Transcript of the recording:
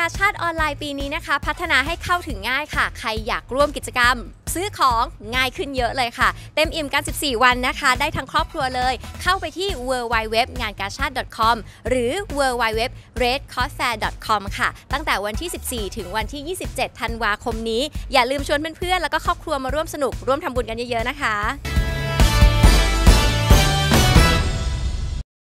ชาติออนไลน์ปีนี้นะคะพัฒนาให้เข้าถึงง่ายค่ะใครอยากร่วมกิจกรรมซื้อของง่ายขึ้นเยอะเลยค่ะเต็มอิ่มกัน14 วันนะคะได้ทั้งครอบครัวเลยเข้าไปที่ www.ngankashad.com หรือ www.redcrossfair.com ค่ะตั้งแต่วันที่ 14 ถึงวันที่ 27 ธันวาคมนี้อย่าลืมชวนเพื่อนๆแล้วก็ครอบครัวมาร่วมสนุกร่วมทำบุญกันเยอะๆนะคะ